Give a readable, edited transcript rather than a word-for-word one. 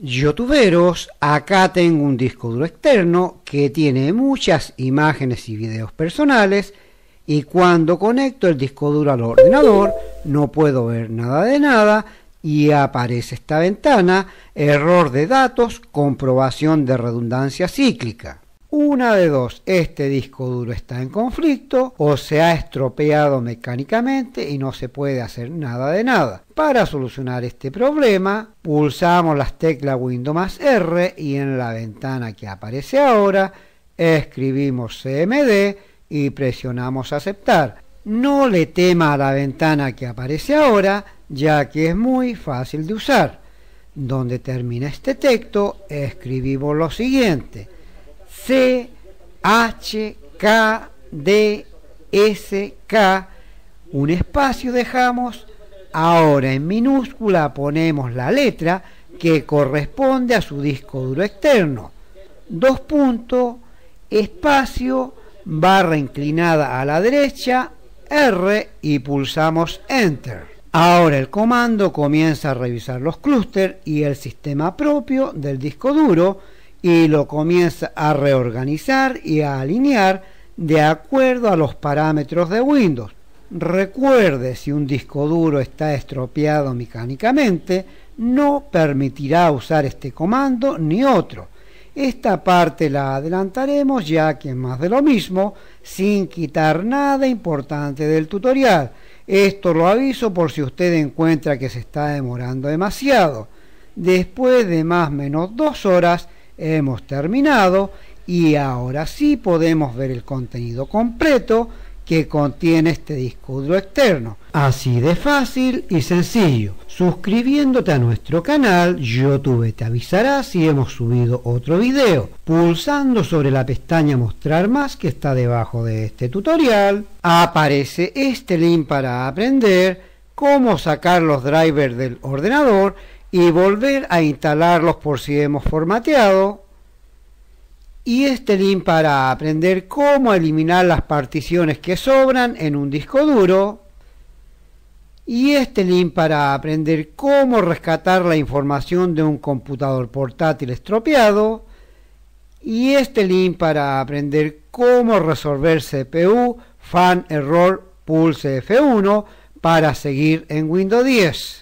Youtuberos, acá tengo un disco duro externo que tiene muchas imágenes y videos personales y cuando conecto el disco duro al ordenador no puedo ver nada de nada y aparece esta ventana, error de datos, comprobación de redundancia cíclica. Una de dos, este disco duro está en conflicto o se ha estropeado mecánicamente y no se puede hacer nada de nada. Para solucionar este problema, pulsamos las teclas Windows más R y en la ventana que aparece ahora, escribimos CMD y presionamos aceptar. No le tema a la ventana que aparece ahora, ya que es muy fácil de usar. Donde termina este texto, escribimos lo siguiente. C, H, K, D, S, K, un espacio dejamos, ahora en minúscula ponemos la letra que corresponde a su disco duro externo, dos puntos, espacio, barra inclinada a la derecha, R y pulsamos Enter. Ahora el comando comienza a revisar los clústeres y el sistema propio del disco duro, y lo comienza a reorganizar y a alinear de acuerdo a los parámetros de Windows. Recuerde, si un disco duro está estropeado mecánicamente, no permitirá usar este comando ni otro. Esta parte la adelantaremos ya que es más de lo mismo, sin quitar nada importante del tutorial. Esto lo aviso por si usted encuentra que se está demorando demasiado. Después de más o menos 2 horas, hemos terminado y ahora sí podemos ver el contenido completo que contiene este disco duro externo. Así de fácil y sencillo. Suscribiéndote a nuestro canal, YouTube te avisará si hemos subido otro video. Pulsando sobre la pestaña Mostrar más que está debajo de este tutorial, aparece este link para aprender cómo sacar los drivers del ordenador y volver a instalarlos por si hemos formateado, y este link para aprender cómo eliminar las particiones que sobran en un disco duro, y este link para aprender cómo rescatar la información de un computador portátil estropeado, y este link para aprender cómo resolver CPU, fan error, pulse F1 para seguir en Windows 10.